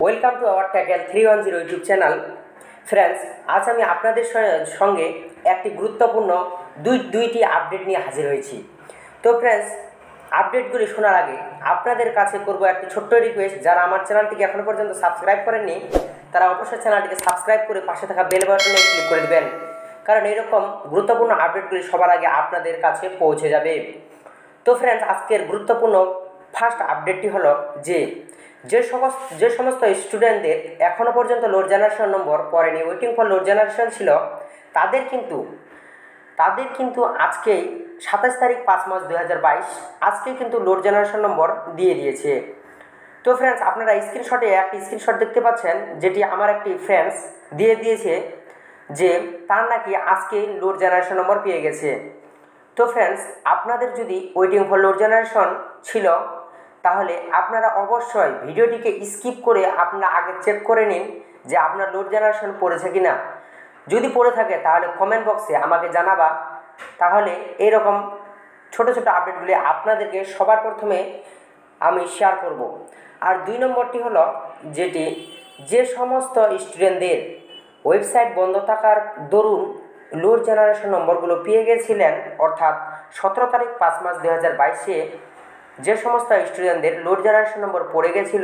Welcome to our tackle 310 YouTube channel. Friends, আজ আমি আপনাদের সঙ্গে একটি গুরুত্বপূর্ণ দুইটি আপডেট নিয়ে হাজির হয়েছি। তো ফ্রেন্ডস, আপডেটগুলি শোনার আগে আপনাদের কাছে করব একটি ছোট্ট রিকোয়েস্ট, যারা আমার চ্যানেলটিকে এখনও পর্যন্ত সাবস্ক্রাইব করেননি তারা অবশ্যই চ্যানেলটিকে সাবস্ক্রাইব করে পাশে থাকা বেল বাটনে ক্লিক করে দেবেন, কারণ এরকম গুরুত্বপূর্ণ আপডেটগুলি সবার আগে আপনাদের কাছে পৌঁছে যাবে। তো ফ্রেন্ডস, আজকের গুরুত্বপূর্ণ ফার্স্ট আপডেটটি হলো যে সমস্ত স্টুডেন্টদের এখনও পর্যন্ত লোড জেনারেশন নম্বর পড়েনি, ওয়েটিং ফর লোড জেনারেশন ছিল, তাদের কিন্তু আজকেই 27 তারিখ 5 মার্চ 2022 আজকেই কিন্তু লোড জেনারেশন নম্বর দিয়ে দিয়েছে। তো ফ্রেন্ডস, আপনারা স্ক্রিনশটে একটি স্ক্রিনশট দেখতে পাচ্ছেন, যেটি আমার একটি ফ্রেন্ডস দিয়ে দিয়েছে যে তার নাকি আজকেই লোড জেনারেশন নম্বর পেয়ে গেছে। তো ফ্রেন্ডস, আপনাদের যদি ওয়েটিং ফর লোড জেনারেশন ছিল তাহলে আপনারা অবশ্যই ভিডিওটিকে স্কিপ করে আপনারা আগে চেক করে নিন যে আপনার লোড জেনারেশন পড়েছে কিনা। যদি পড়ে থাকে তাহলে কমেন্ট বক্সে আমাকে জানাবা, তাহলে এইরকম ছোট ছোট আপডেটগুলি আপনাদেরকে সবার প্রথমে আমি শেয়ার করব। আর 2 নম্বরটি হলো যে সমস্ত স্টুডেন্টদের ওয়েবসাইট বন্ধ থাকার দরুন লোড জেনারেশন নম্বরগুলো পেয়ে গেছিলেন, অর্থাৎ 17 তারিখ 5 মার্চ 2022 যে সমস্ত স্টুডেন্টদের লোড জেনারেশন নম্বর পড়ে গেছিল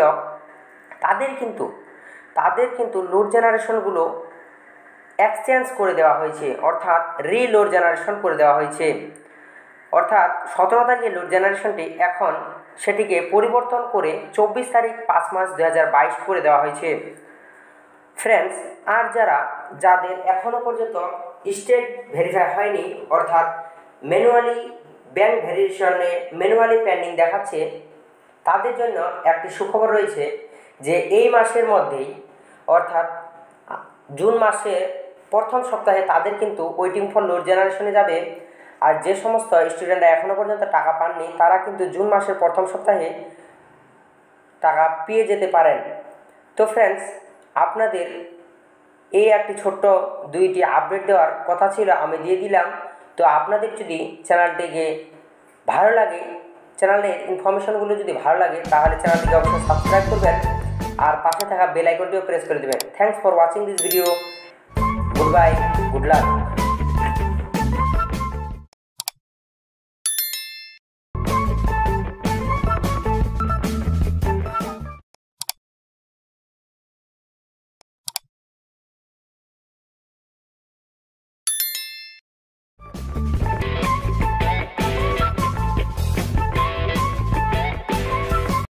তাদের কিন্তু লোড জেনারেশনগুলো এক্সচেঞ্জ করে দেওয়া হয়েছে, অর্থাৎ রিলোড জেনারেশন করে দেওয়া হয়েছে। অর্থাৎ 17 তারিখের লোড জেনারেশনটি এখন সেটিকে পরিবর্তন করে 24 তারিখ 5 মার্চ 2022 করে দেওয়া হয়েছে। ফ্রেন্ডস, আর যাদের এখনও পর্যন্ত স্টেট ভেরিফাই হয়নি, অর্থাৎ ম্যানুয়ালি ব্যাংক ভেরিফিকেশনে ম্যানুয়ালি পেন্ডিং দেখাচ্ছে, তাদের জন্য একটি সুখবর রয়েছে যে এই মাসের মধ্যেই, অর্থাৎ জুন মাসের প্রথম সপ্তাহে তাদের কিন্তু ওয়েটিং ফর লোড জেনারেশনে যাবে। আর যে সমস্ত স্টুডেন্টরা এখনও পর্যন্ত টাকা পাননি তারা কিন্তু জুন মাসের প্রথম সপ্তাহে টাকা পেয়ে যেতে পারেন। তো ফ্রেন্ডস, আপনাদের এই একটি ছোট্ট 2টি আপডেট দেওয়ার কথা ছিল, আমি দিয়ে দিলাম। তো আপনাদের যদি চ্যানেলটিকে ভালো লাগে, চ্যানেলের ইনফরমেশনগুলো যদি ভালো লাগে, তাহলে চ্যানেলটিকে অবশ্যই সাবস্ক্রাইব করবেন আর পাশে থাকা বেল আইকনটিও প্রেস করে দেবেন। Thanks for watching this video. Good bye, good lakh.